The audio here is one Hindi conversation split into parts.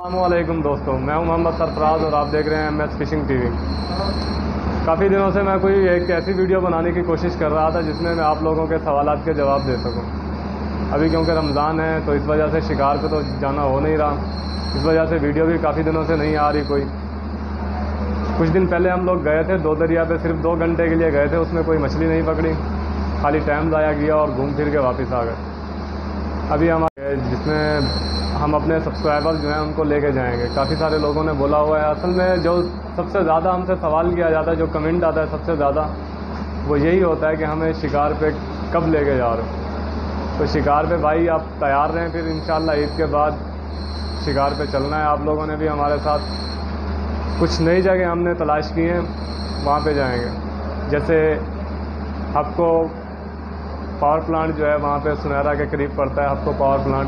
अस्सलामुअलैकुम दोस्तों, मैं हूं मोहम्मद सरफराज और आप देख रहे हैं MS फिशिंग टीवी। काफ़ी दिनों से मैं कोई एक ऐसी वीडियो बनाने की कोशिश कर रहा था जिसमें मैं आप लोगों के सवालात के जवाब दे सकूं। अभी क्योंकि रमज़ान है तो इस वजह से शिकार पे तो जाना हो नहीं रहा, इस वजह से वीडियो भी काफ़ी दिनों से नहीं आ रही कोई। कुछ दिन पहले हम लोग गए थे दो दरिया पे, सिर्फ 2 घंटे के लिए गए थे, उसमें कोई मछली नहीं पकड़ी, खाली टाइम ज़ाया किया और घूम फिर के वापस आ गए। अभी हमारे जिसमें हम अपने सब्सक्राइबर जो हैं उनको लेके जाएंगे। काफ़ी सारे लोगों ने बोला हुआ है, असल में जो सबसे ज़्यादा हमसे सवाल किया जाता है, जो कमेंट आता है सबसे ज़्यादा, वो यही होता है कि हमें शिकार पे कब लेके जा रहे हो। तो शिकार पे भाई आप तैयार रहें, फिर इंशाल्लाह ईद के बाद शिकार पे चलना है। आप लोगों ने भी हमारे साथ कुछ नई जगह हमने तलाश की हैं, वहाँ पे जाएंगे। जैसे आपको पावर प्लांट जो है वहाँ पे सुनहरा के करीब पड़ता है, आपको पावर प्लांट,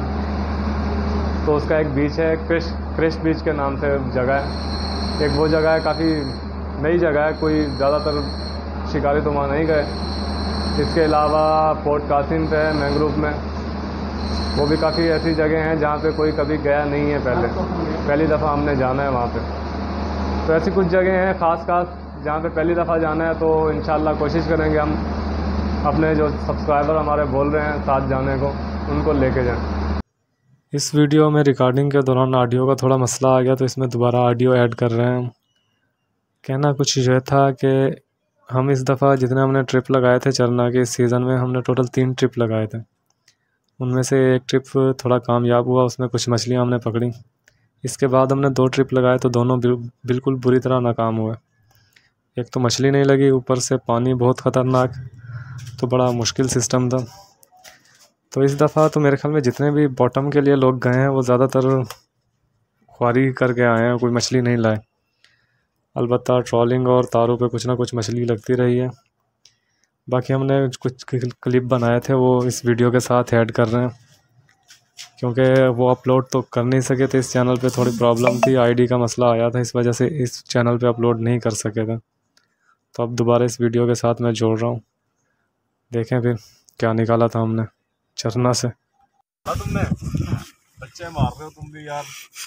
तो उसका एक बीच है, क्रेस्ट बीच के नाम से जगह है। एक वो जगह है, काफ़ी नई जगह है, कोई ज़्यादातर शिकारी तो वहाँ नहीं गए। इसके अलावा पोर्ट कासिम पे है मैंग्रोव में, वो भी काफ़ी ऐसी जगह हैं जहाँ पे कोई कभी गया नहीं है, पहली दफ़ा हमने जाना है वहाँ पे। तो ऐसी कुछ जगह हैं ख़ास जहाँ पे पहली दफ़ा जाना है, तो इंशाल्लाह कोशिश करेंगे हम अपने जो सब्सक्राइबर हमारे बोल रहे हैं साथ जाने को, उनको लेके जाएं। इस वीडियो में रिकॉर्डिंग के दौरान ऑडियो का थोड़ा मसला आ गया, तो इसमें दोबारा ऑडियो ऐड कर रहे हैं। कहना कुछ ये था कि हम इस दफ़ा जितने हमने ट्रिप लगाए थे चरना के इस सीज़न में, हमने टोटल 3 ट्रिप लगाए थे। उनमें से एक ट्रिप थोड़ा कामयाब हुआ, उसमें कुछ मछलियाँ हमने पकड़ी। इसके बाद हमने 2 ट्रिप लगाए तो दोनों बिल्कुल बुरी तरह नाकाम हुए। एक तो मछली नहीं लगी, ऊपर से पानी बहुत ख़तरनाक, तो बड़ा मुश्किल सिस्टम था। तो इस दफ़ा तो मेरे ख्याल में जितने भी बॉटम के लिए लोग गए हैं वो ज़्यादातर ख्वारी करके आए हैं, कोई मछली नहीं लाए। अलबत्ता ट्रॉलिंग और तारों पे कुछ ना कुछ मछली लगती रही है। बाकी हमने कुछ क्लिप बनाए थे, वो इस वीडियो के साथ ऐड कर रहे हैं, क्योंकि वो अपलोड तो कर नहीं सके थे। इस चैनल पे थोड़ी प्रॉब्लम थी, आईडी का मसला आया था, इस वजह से इस चैनल पे अपलोड नहीं कर सके थे। तो अब दोबारा इस वीडियो के साथ मैं जोड़ रहा हूँ, देखें फिर क्या निकाला था हमने चरना से। तुमने बच्चे मार रहे हो तुम भी यार।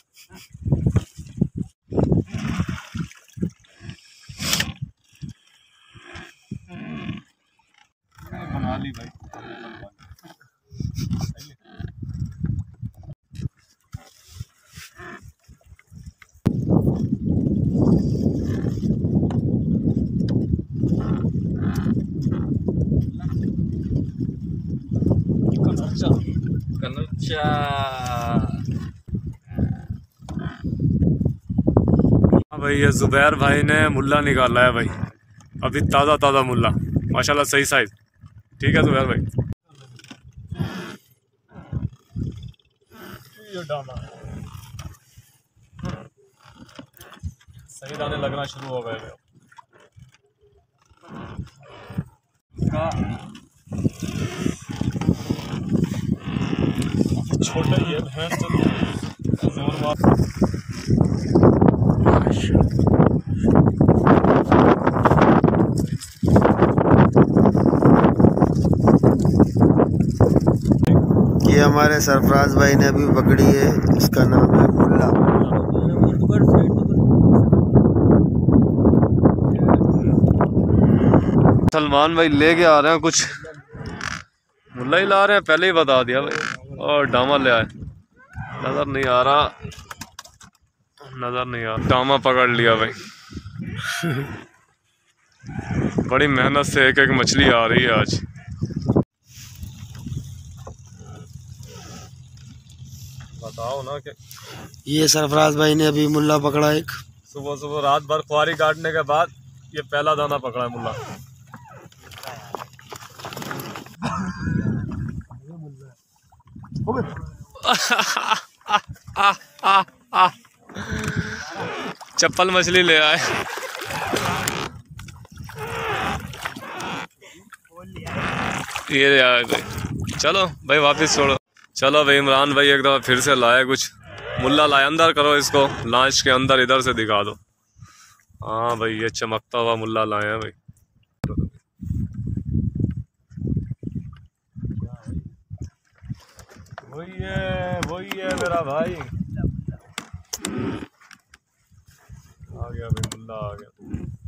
बना ली भाई। कनचा हाँ भाई, ये ज़ुबैर भाई ने मुल्ला निकाला है भाई, अभी ताज़ा ताज़ा मुल्ला, माशाल्लाह सही साइज। ठीक है ज़ुबैर भाई। ये डाला सही दाने लगना शुरू हो गए। छोटा ही है भैंस जोर मार। ये हमारे सरफराज भाई ने अभी पकड़ी है, इसका नाम है मुल्ला। सलमान भाई लेके आ रहे हैं कुछ, मुल्ला ही ला रहे हैं, पहले ही बता दिया भाई। और डामा ले आए, नजर नहीं आ रहा, डामा पकड़ लिया भाई। बड़ी मेहनत से एक एक मछली आ रही है आज। बताओ ना कि ये सरफराज भाई ने अभी मुल्ला पकड़ा एक। सुबह सुबह रात भर ख्वारी काटने के बाद ये पहला दाना पकड़ा है मुल्ला। चप्पल मछली ले आए। ये आए भाई, चलो भाई वापस छोड़ो। चलो भाई इमरान भाई एक दफ़ा फिर से लाए कुछ मुल्ला लाए, अंदर करो इसको, लांच के अंदर इधर से दिखा दो। हाँ भाई, ये चमकता हुआ मुल्ला लाए हैं भाई। वही है मेरा भाई। गया भाई, मुल्ला आ गया।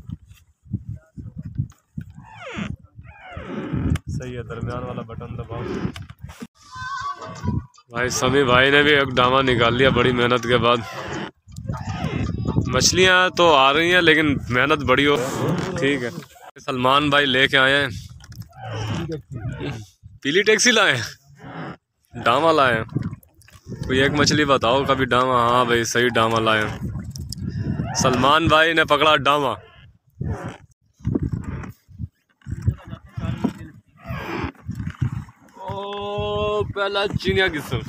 सही है, दरमियान वाला बटन दबाओ। भाई समी भाई ने भी एक दामा निकाल लिया बड़ी मेहनत के बाद। मछलियाँ तो आ रही हैं लेकिन मेहनत बड़ी हो। ठीक है, सलमान भाई लेके आए हैं, पीली टैक्सी लाए हैं, डामा लाए हैं। कोई एक मछली बताओ कभी डामा। हाँ भाई सही, डामा लाए हैं। सलमान भाई ने पकड़ा डामा। ओ पहला चिनिया किस्म।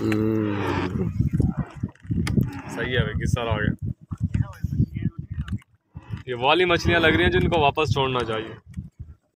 सही है भाई, किस्सा आ गया। ये वाली मछलियाँ लग रही हैं जिनको वापस छोड़ना चाहिए।